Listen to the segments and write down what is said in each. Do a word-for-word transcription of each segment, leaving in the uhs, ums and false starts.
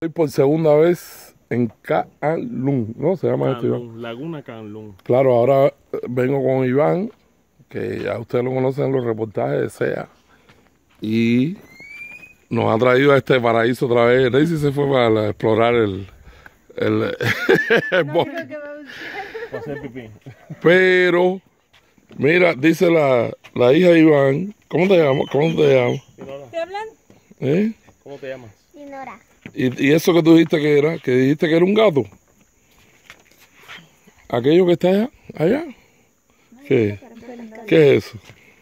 Estoy por segunda vez en K'anlum, ¿no? Se llama esto, Iván. Laguna K'anlum. Claro, ahora vengo con Iván, que ya ustedes lo conocen en los reportajes de S E A. Y nos ha traído a este paraíso otra vez. Daisy se fue para explorar el, el, el bosque. Para hacer pipí. Pero, mira, dice la, la hija de Iván. ¿Cómo te llamas? ¿Cómo te llamas? ¿Te hablan? ¿Eh? ¿Cómo te llamas? Dinora. ¿Y, y eso que tú dijiste que era? ¿Que dijiste que era un gato? ¿Aquello que está allá? ¿Allá? ¿Qué? ¿Qué es eso?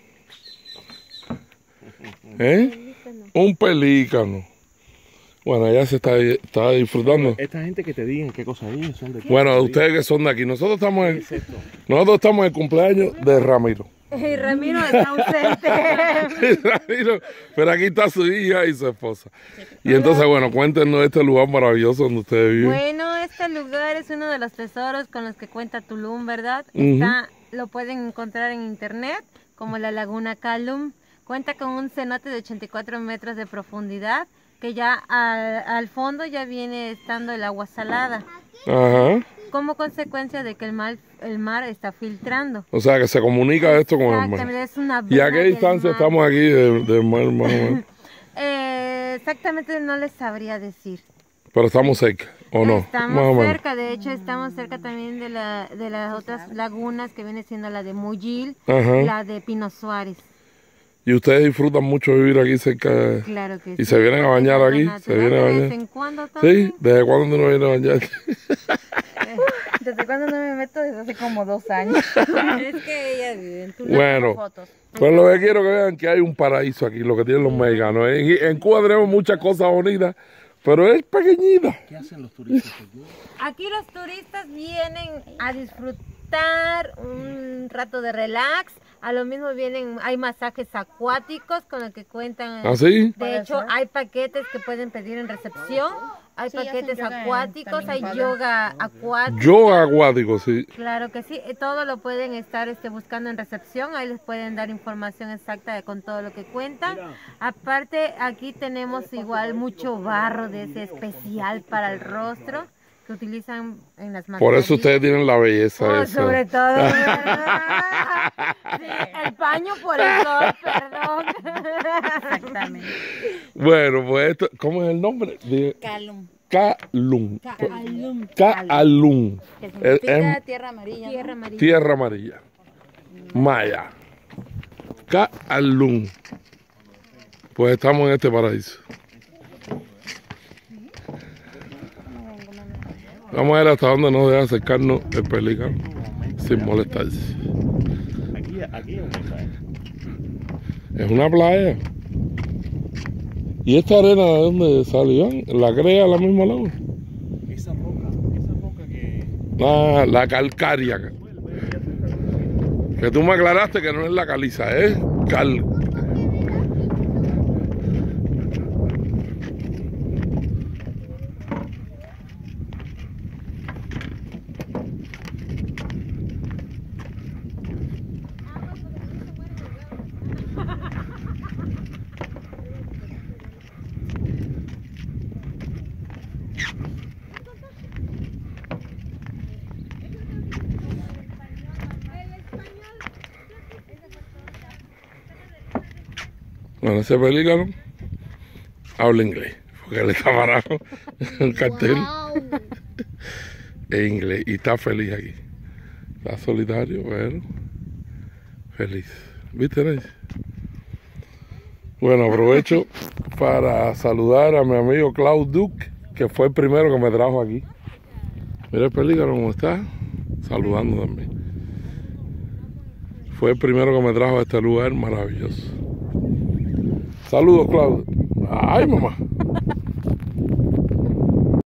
¿Eh? Un pelícano. Bueno, allá se está, está disfrutando. Esta gente que te digan qué cosas hay son de... Bueno, ustedes que son de aquí, nosotros estamos en, ¿Qué es esto? nosotros estamos en el cumpleaños de Ramiro. Y Ramiro está ausente. Ramiro, pero aquí está su hija y su esposa. Y entonces, bueno, cuéntenos este lugar maravilloso donde ustedes viven. Bueno, este lugar es uno de los tesoros con los que cuenta Tulum, ¿verdad? Ujú. Está, lo pueden encontrar en internet como la Laguna K'anlum. Cuenta con un cenote de ochenta y cuatro metros de profundidad, que ya al, al fondo ya viene estando el agua salada, Ajá. como consecuencia de que el mar, el mar está filtrando. O sea, que se comunica esto con el mar. Exactamente, es una ¿Y a vena qué del distancia mar. estamos aquí del de mar, más o menos? Eh, exactamente no les sabría decir. Pero estamos cerca, ¿o no? Estamos Más o menos. cerca, de hecho estamos cerca también de, la, de las otras lagunas, que viene siendo la de Muyil, Ajá. la de Pino Suárez. Y ustedes disfrutan mucho vivir aquí cerca de... Claro que sí. ¿Y se vienen a bañar aquí? ¿Se vienen a De vez bañar? en cuando ¿Sí? también. ¿Desde cuándo tú no vienes a bañar? ¿Desde cuándo no me meto? Desde hace como dos años. Es que ella vive en Tulum. Bueno, Fotos. pues lo que quiero que vean que hay un paraíso aquí, lo que tienen los mexicanos. En, en Cuba tenemos muchas cosas bonitas, pero es pequeñita. ¿Qué hacen los turistas aquí? Aquí los turistas vienen a disfrutar un rato de relax. A lo mismo vienen, hay masajes acuáticos con los que cuentan. ¿Así? De hecho, hay paquetes que pueden pedir en recepción. Hay Sí, hacen paquetes yoga en- acuáticos, también hay pagan. yoga acuático. Yoga acuático, sí. Claro que sí, eh, todo lo pueden estar este, buscando en recepción, ahí les pueden dar información exacta de, con todo lo que cuentan. Aparte, aquí tenemos igual mucho barro de ese especial para el rostro que utilizan en las Por eso ustedes tienen la belleza Oh, esa. sobre todo, ¿verdad? Sí, el paño por el sol, perdón. Exactamente. Bueno, pues esto, ¿cómo es el nombre? De K'anlum. K'anlum. K'anlum. K'anlum. Que Es- significa es tierra amarilla. ¿no? Tierra amarilla. tierra amarilla. Maya. K'anlum. Pues estamos en este paraíso. Vamos a ver hasta dónde nos deja acercarnos el pelícano sin molestarse. Aquí, aquí es una playa. Es una playa. ¿Y esta arena de dónde salió? ¿La crea la misma laguna? Esa roca, esa roca que... La, la calcárea. Que tú me aclaraste que no es la caliza, es cal. Bueno, ese pelícano habla inglés, porque él está parado en un cartel en inglés y está feliz aquí. Está solitario, pero feliz. ¿Viste, Nancy? Bueno, aprovecho para saludar a mi amigo Claude Duke, que fue el primero que me trajo aquí. Mira el pelícano cómo está, saludando también. Fue el primero que me trajo a este lugar maravilloso. Saludos, Claudio. Ay, mamá.